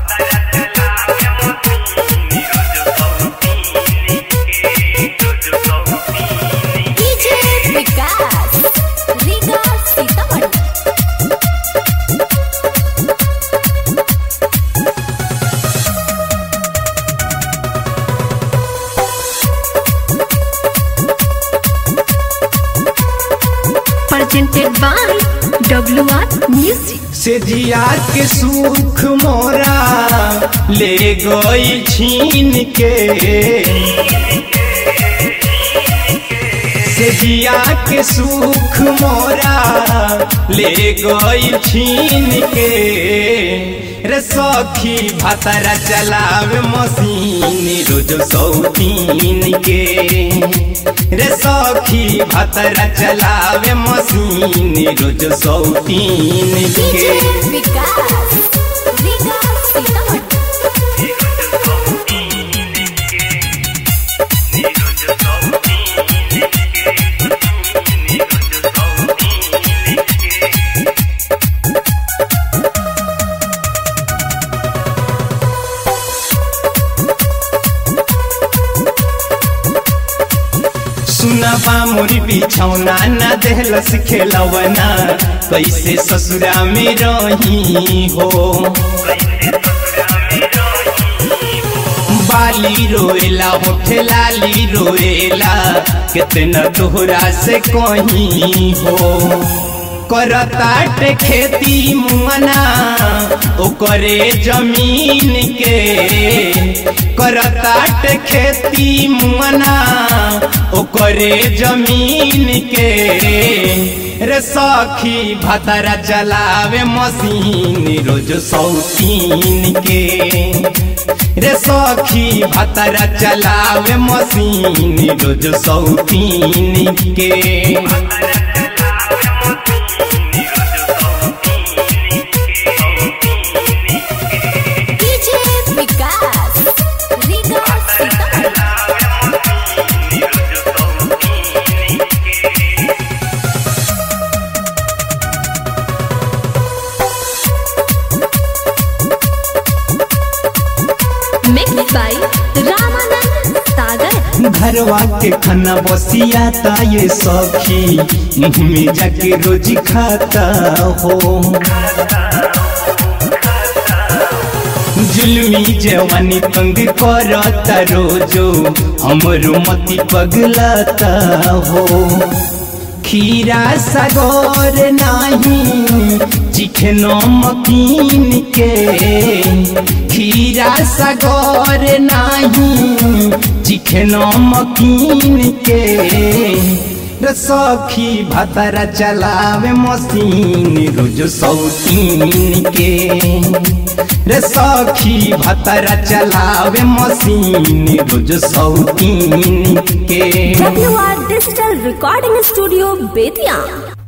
Presented by WR Music। से जिया के सुख मोरा ले गई छीन के, से जिया के सुख मोरा ले गई छीन के। रे सखी भातारा चलावे मशीन रोज सौतीन के। रे सखी भातारा चलावे मशीन रोज सौतीन के। सुनबा मोरी बिछौना न देहलस खेलवना, कैसे ससुरा में रही हो। बाली रोएला होठे लाली रोएला, कितना तोहरा से कहीं हो। करताटे खेती मुआना ओकरे जमीन के, करताटे खेती मुआना ओकरे जमीन के। रे सखी भातारा चलावे मशीन रोज सौतीन के। रे सखी भातारा चलावे मशीन रोज सौतीन के। घरवा के खाना बसियाता ये सखी, मुँह में जाके रोज खाता हो। जुल्मी जवानी तंग करता रोजो, हमरो मती पगलाता हो। खीरा सागर नहीं चिखे नमकीन के, खीरा सागर नहीं चिखे नमकीन के। रे सखी भातारा चलावे मशीन रोज सौतीन के। रे सखी भातारा चलावे मशीन रोज सौतीन के। WR digital recording studio Bettiah.